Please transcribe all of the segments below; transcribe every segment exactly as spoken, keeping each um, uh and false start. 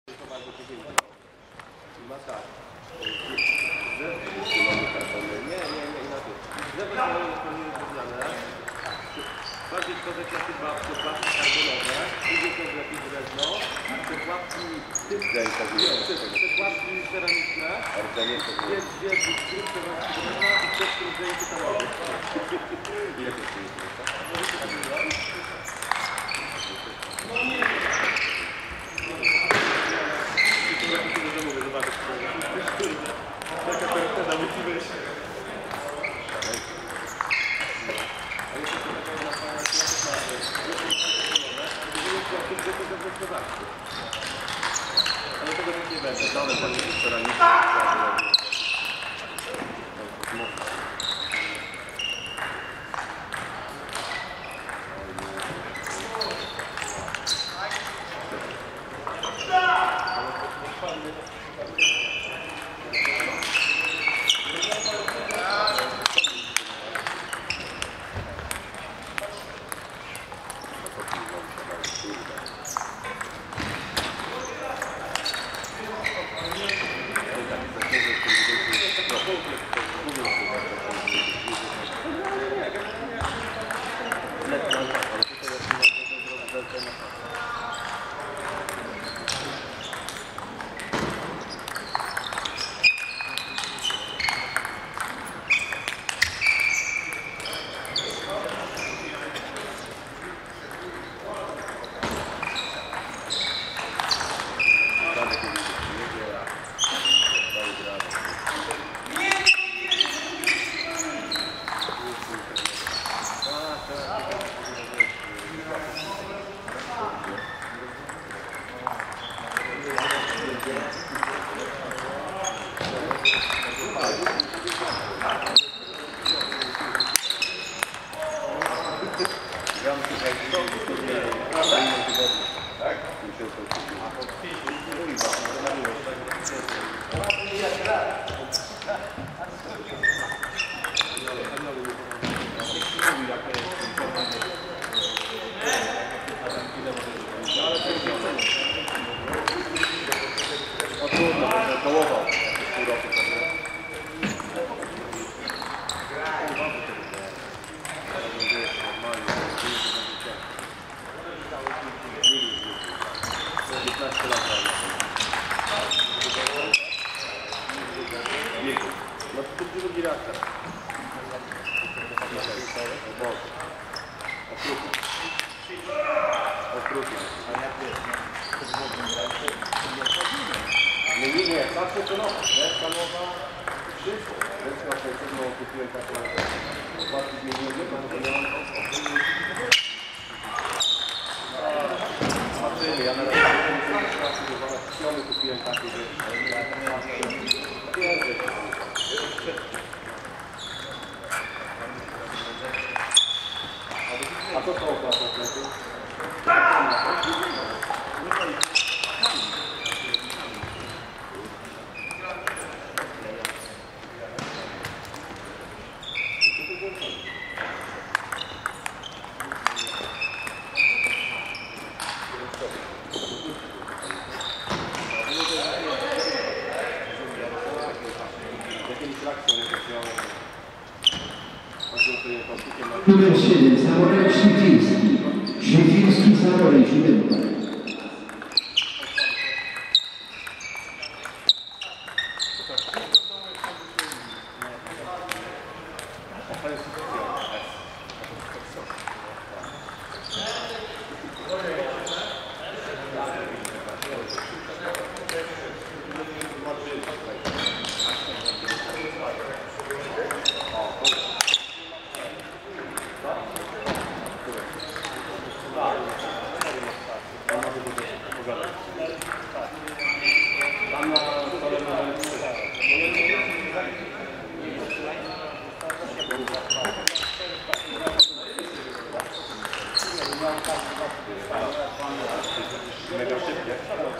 Ma tak. Nie, nie, nie, inaczej. Zewnątrz jest powinien zrobione. Bardziej to te klasy babcie, płatki karbonowe, drugie to jakieś drewno, te płatki te płatki ceramiczne, jest dwie grubsze płatki drewna i te, które zdjęcie samochód. Ile to jest? No nie. Taka charakterna musi być. A jeszcze to taka jedna fajna klasa, ale tego też nie będę. Dane panie ceramiczne. Numer siedem, Zaworek Świeciński. Świeciński, Zaworek siódemka.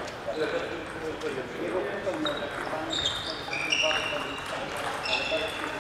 Mega szybkie.